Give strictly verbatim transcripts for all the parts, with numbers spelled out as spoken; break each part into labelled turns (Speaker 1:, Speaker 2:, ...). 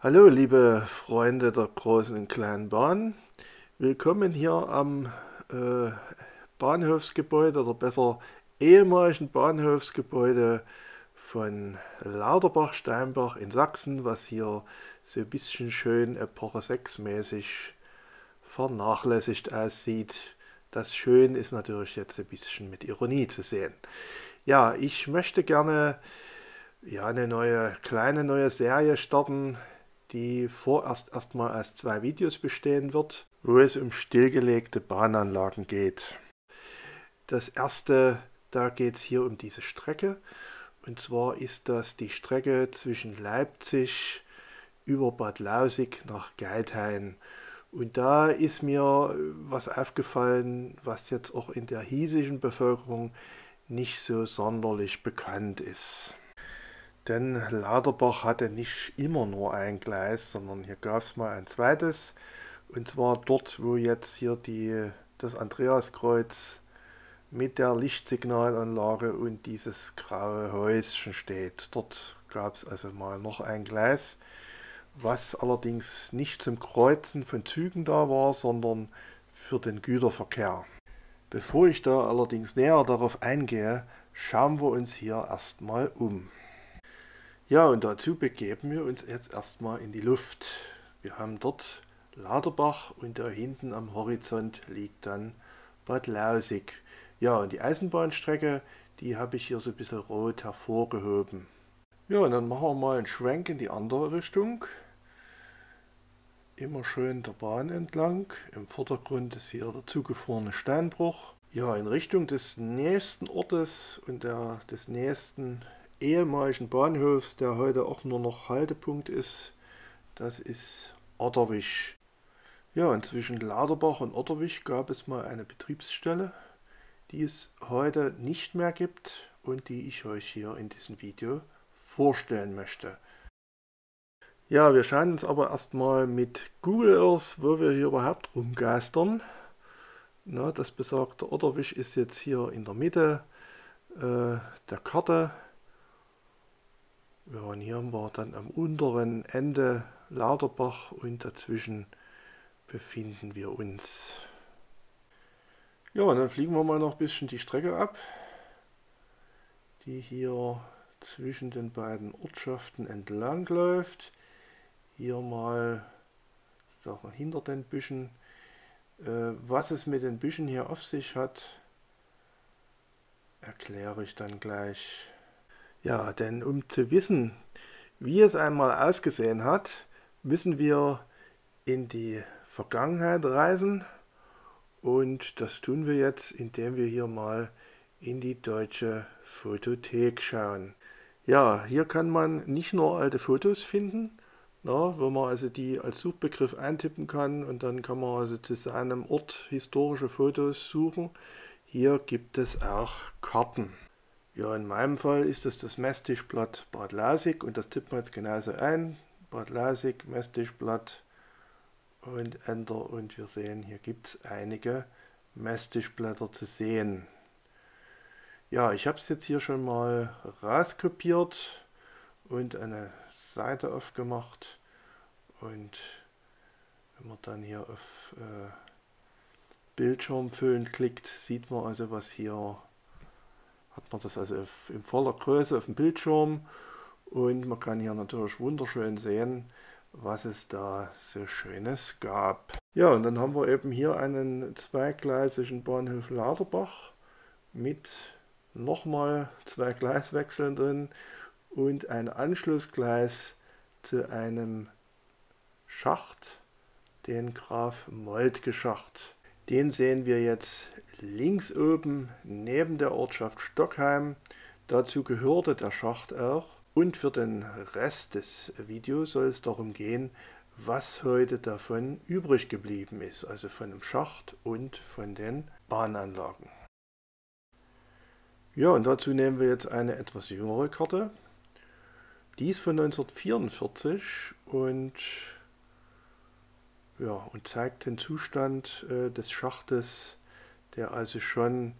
Speaker 1: Hallo liebe Freunde der großen und kleinen Bahn, willkommen hier am äh, Bahnhofsgebäude oder besser ehemaligen Bahnhofsgebäude von Lauterbach-Steinbach in Sachsen, was hier so ein bisschen schön Epoche sechs mäßig vernachlässigt aussieht. Das Schön ist natürlich jetzt ein bisschen mit Ironie zu sehen. Ja, ich möchte gerne ja, eine neue, kleine neue Serie starten, die vorerst erstmal aus zwei Videos bestehen wird, wo es um stillgelegte Bahnanlagen geht. Das erste, da geht es hier um diese Strecke. Und zwar ist das die Strecke zwischen Leipzig über Bad Lausick nach Geithain. Und da ist mir was aufgefallen, was jetzt auch in der hiesigen Bevölkerung nicht so sonderlich bekannt ist. Denn Lauterbach hatte nicht immer nur ein Gleis, sondern hier gab es mal ein zweites. Und zwar dort, wo jetzt hier die, das Andreaskreuz mit der Lichtsignalanlage und dieses graue Häuschen steht. Dort gab es also mal noch ein Gleis, was allerdings nicht zum Kreuzen von Zügen da war, sondern für den Güterverkehr. Bevor ich da allerdings näher darauf eingehe, schauen wir uns hier erstmal um. Ja, und dazu begeben wir uns jetzt erstmal in die Luft. Wir haben dort Lauterbach und da hinten am Horizont liegt dann Bad Lausick. Ja, und die Eisenbahnstrecke, die habe ich hier so ein bisschen rot hervorgehoben. Ja, und dann machen wir mal einen Schwenk in die andere Richtung. Immer schön der Bahn entlang. Im Vordergrund ist hier der zugefrorene Steinbruch. Ja, in Richtung des nächsten Ortes und der, des nächsten ehemaligen Bahnhofs, der heute auch nur noch Haltepunkt ist, das ist Otterwig. Ja, und zwischen Lauterbach und Otterwig gab es mal eine Betriebsstelle, die es heute nicht mehr gibt und die ich euch hier in diesem Video vorstellen möchte. Ja, wir schauen uns aber erstmal mit Google Earth, wo wir hier überhaupt rumgeistern. Na, das besagte Otterwig ist jetzt hier in der Mitte äh, der Karte. Ja, und hier haben wir dann am unteren Ende Lauterbach und dazwischen befinden wir uns. Ja, und dann fliegen wir mal noch ein bisschen die Strecke ab, die hier zwischen den beiden Ortschaften entlang läuft. Hier mal sagen, hinter den Büschen. Äh, was es mit den Büschen hier auf sich hat, erkläre ich dann gleich. Ja, denn um zu wissen, wie es einmal ausgesehen hat, müssen wir in die Vergangenheit reisen und das tun wir jetzt, indem wir hier mal in die Deutsche Fotothek schauen. Ja, hier kann man nicht nur alte Fotos finden, na, wo man also die als Suchbegriff eintippen kann und dann kann man also zu seinem Ort historische Fotos suchen. Hier gibt es auch Karten. Ja, in meinem Fall ist das das Messtischblatt Bad Lausick und das tippen wir jetzt genauso ein. Bad Lausick, Messtischblatt und Enter und wir sehen, hier gibt es einige Messtischblätter zu sehen. Ja, ich habe es jetzt hier schon mal rauskopiert und eine Seite aufgemacht und wenn man dann hier auf äh, Bildschirm füllen klickt, sieht man also, was hier hat man das also auf, in voller Größe auf dem Bildschirm und man kann hier natürlich wunderschön sehen, was es da so Schönes gab. Ja, und dann haben wir eben hier einen zweigleisigen Bahnhof Lauterbach mit nochmal zwei Gleiswechseln drin und ein Anschlussgleis zu einem Schacht, den Graf Moltke Schacht. Den sehen wir jetzt links oben neben der Ortschaft Stockheim. Dazu gehörte der Schacht auch. Und für den Rest des Videos soll es darum gehen, was heute davon übrig geblieben ist. Also von dem Schacht und von den Bahnanlagen. Ja, und dazu nehmen wir jetzt eine etwas jüngere Karte. Die ist von neunzehnhundertvierundvierzig und ja, und zeigt den Zustand äh, des Schachtes, der also schon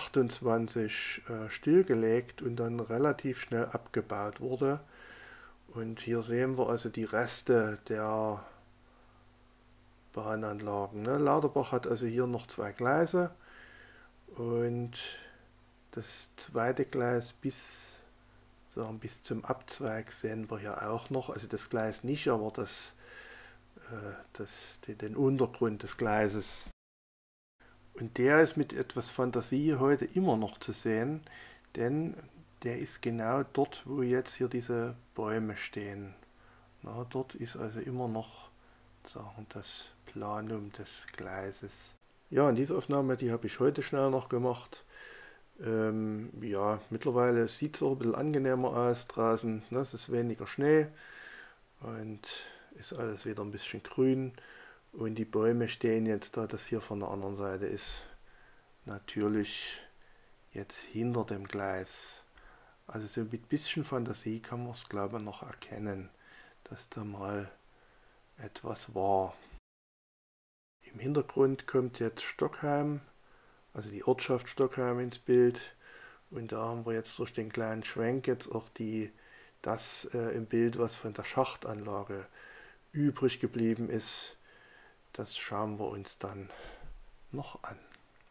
Speaker 1: neunzehnhundertachtundzwanzig äh, stillgelegt und dann relativ schnell abgebaut wurde. Und hier sehen wir also die Reste der Bahnanlagen. Ne? Lauterbach hat also hier noch zwei Gleise und das zweite Gleis bis, sagen, bis zum Abzweig sehen wir hier auch noch. Also das Gleis nicht, aber das, äh, das, den Untergrund des Gleises. Und der ist mit etwas Fantasie heute immer noch zu sehen, denn der ist genau dort, wo jetzt hier diese Bäume stehen. Na, dort ist also immer noch, sagen, das Planum des Gleises. Ja, und diese Aufnahme, die habe ich heute schnell noch gemacht. Ähm, ja, mittlerweile sieht es auch ein bisschen angenehmer aus draußen. Ne? Es ist weniger Schnee und ist alles wieder ein bisschen grün. Und die Bäume stehen jetzt, da das hier von der anderen Seite ist, natürlich jetzt hinter dem Gleis. Also so mit bisschen Fantasie kann man es, glaube ich, noch erkennen, dass da mal etwas war. Im Hintergrund kommt jetzt Stockheim, also die Ortschaft Stockheim ins Bild. Und da haben wir jetzt durch den kleinen Schwenk jetzt auch die, das äh, im Bild, was von der Schachtanlage übrig geblieben ist. Das schauen wir uns dann noch an.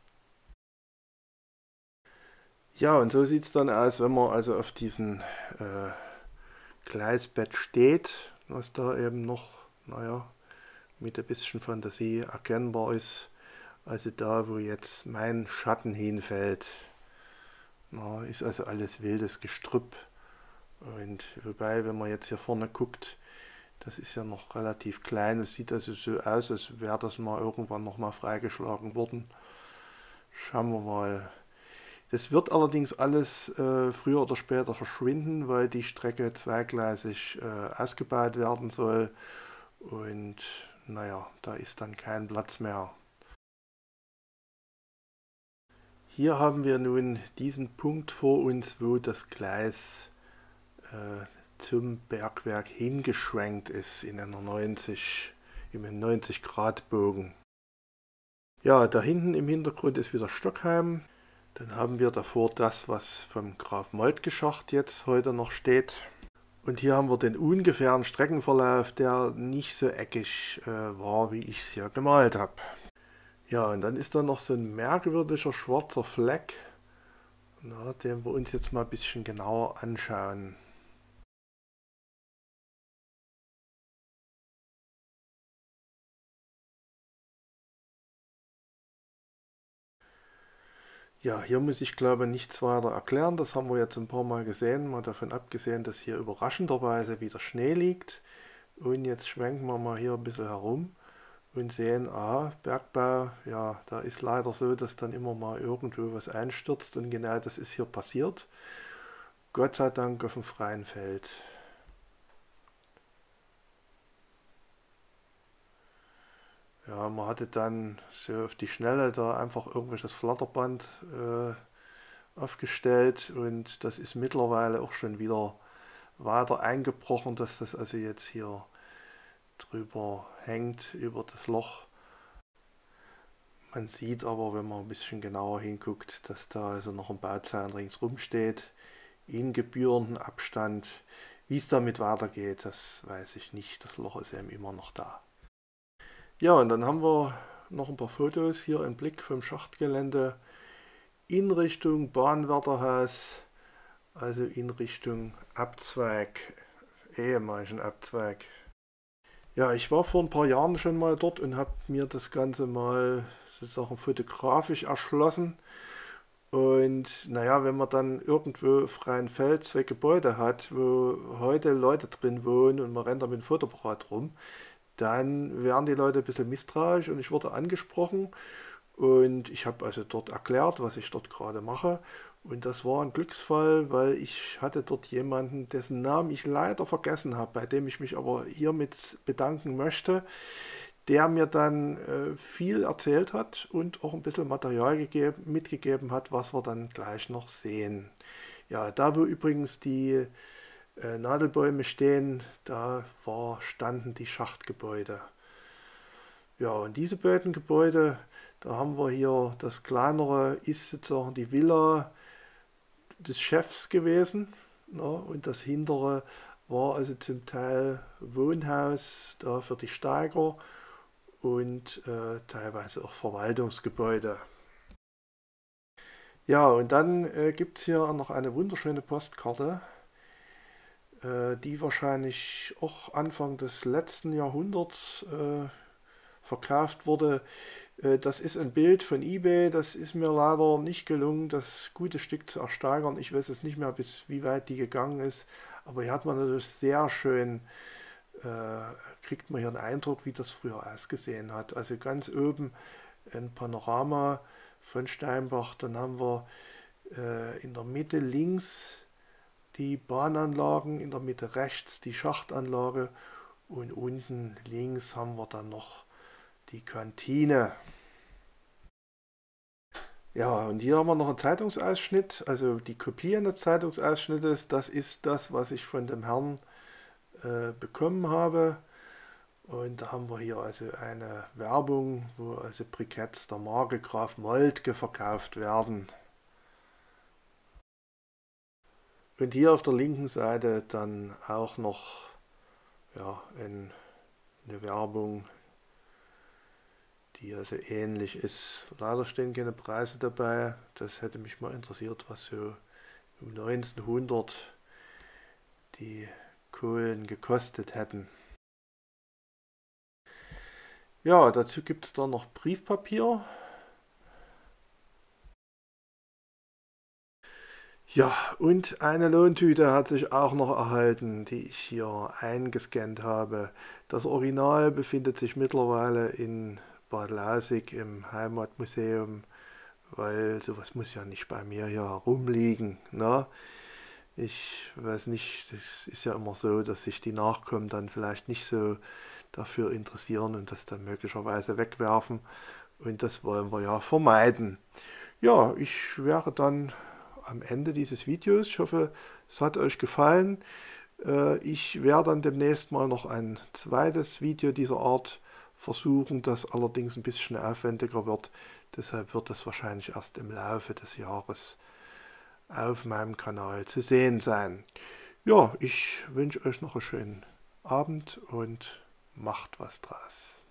Speaker 1: Ja, und so sieht es dann aus, wenn man also auf diesem äh, Gleisbett steht, was da eben noch, naja, mit ein bisschen Fantasie erkennbar ist. Also da, wo jetzt mein Schatten hinfällt, na, ist also alles wildes Gestrüpp. Und wobei, wenn man jetzt hier vorne guckt, das ist ja noch relativ klein. Es sieht also so aus, als wäre das mal irgendwann noch mal freigeschlagen worden. Schauen wir mal. Das wird allerdings alles äh, früher oder später verschwinden, weil die Strecke zweigleisig äh, ausgebaut werden soll. Und naja, da ist dann kein Platz mehr. Hier haben wir nun diesen Punkt vor uns, wo das Gleis äh, zum Bergwerk hingeschwenkt ist in einer neunzig, in einem neunzig Grad Bogen. Ja, da hinten im Hintergrund ist wieder Stockheim. Dann haben wir davor das, was vom Graf Moltke Schacht jetzt heute noch steht. Und hier haben wir den ungefähren Streckenverlauf, der nicht so eckig äh, war, wie ich es hier gemalt habe. Ja, und dann ist da noch so ein merkwürdiger schwarzer Fleck, na, den wir uns jetzt mal ein bisschen genauer anschauen. Ja, hier muss ich glaube nichts weiter erklären, das haben wir jetzt ein paar Mal gesehen, mal davon abgesehen, dass hier überraschenderweise wieder Schnee liegt. Und jetzt schwenken wir mal hier ein bisschen herum und sehen, ah, Bergbau, ja, da ist leider so, dass dann immer mal irgendwo was einstürzt und genau das ist hier passiert. Gott sei Dank auf dem freien Feld. Ja, man hatte dann so auf die Schnelle da einfach irgendwelches Flatterband äh, aufgestellt und das ist mittlerweile auch schon wieder weiter eingebrochen, dass das also jetzt hier drüber hängt über das Loch. Man sieht aber, wenn man ein bisschen genauer hinguckt, dass da also noch ein Bauzaun ringsrum steht, in gebührendem Abstand. Wie es damit weitergeht, das weiß ich nicht. Das Loch ist eben immer noch da. Ja, und dann haben wir noch ein paar Fotos. Hier ein Blick vom Schachtgelände in Richtung Bahnwärterhaus, also in Richtung Abzweig, ehemaligen Abzweig. Ja, ich war vor ein paar Jahren schon mal dort und habe mir das Ganze mal sozusagen fotografisch erschlossen. Und naja, wenn man dann irgendwo freien Feld zwei Gebäude hat, wo heute Leute drin wohnen und man rennt da mit dem Fotoapparat rum, dann werden die Leute ein bisschen misstrauisch und ich wurde angesprochen und ich habe also dort erklärt, was ich dort gerade mache. Und das war ein Glücksfall, weil ich hatte dort jemanden, dessen Namen ich leider vergessen habe, bei dem ich mich aber hiermit bedanken möchte, der mir dann äh, viel erzählt hat und auch ein bisschen Material gegeben, mitgegeben hat, was wir dann gleich noch sehen. Ja, da wo übrigens die äh, Nadelbäume stehen, da war, standen die Schachtgebäude. Ja, und diese beiden Gebäude, da haben wir hier, das kleinere ist sozusagen die Villa des Chefs gewesen, na, und das hintere war also zum Teil Wohnhaus da für die Steiger und äh, teilweise auch Verwaltungsgebäude. Ja, und dann äh, gibt es hier noch eine wunderschöne Postkarte, äh, die wahrscheinlich auch Anfang des letzten Jahrhunderts äh, verkauft wurde. Äh, das ist ein Bild von eBay, das ist mir leider nicht gelungen, das gute Stück zu ersteigern. Ich weiß es nicht mehr, bis wie weit die gegangen ist, aber hier hat man natürlich sehr schön, äh, kriegt man hier einen Eindruck, wie das früher ausgesehen hat. Also ganz oben ein Panorama von Steinbach, dann haben wir äh, in der Mitte links die Bahnanlagen, in der Mitte rechts die Schachtanlage und unten links haben wir dann noch die Kantine. Ja, und hier haben wir noch einen Zeitungsausschnitt, also die Kopie eines Zeitungsausschnittes, das ist das, was ich von dem Herrn äh, bekommen habe. Und da haben wir hier also eine Werbung, wo also Briketts der Marke Graf Moltke verkauft werden. Und hier auf der linken Seite dann auch noch ja, ein, eine Werbung, die also ähnlich ist. Leider stehen keine Preise dabei. Das hätte mich mal interessiert, was so um neunzehnhundert die Kohlen gekostet hätten. Ja, dazu gibt es dann noch Briefpapier. Ja, und eine Lohntüte hat sich auch noch erhalten, die ich hier eingescannt habe. Das Original befindet sich mittlerweile in Bad Lausick im Heimatmuseum, weil sowas muss ja nicht bei mir hier herumliegen. Ne? Ich weiß nicht, es ist ja immer so, dass sich die Nachkommen dann vielleicht nicht so dafür interessieren und das dann möglicherweise wegwerfen. Und das wollen wir ja vermeiden. Ja, ich wäre dann am Ende dieses Videos. Ich hoffe, es hat euch gefallen. Äh, ich werde dann demnächst mal noch ein zweites Video dieser Art versuchen, das allerdings ein bisschen aufwendiger wird. Deshalb wird das wahrscheinlich erst im Laufe des Jahres auf meinem Kanal zu sehen sein. Ja, ich wünsche euch noch einen schönen Abend und macht was draus.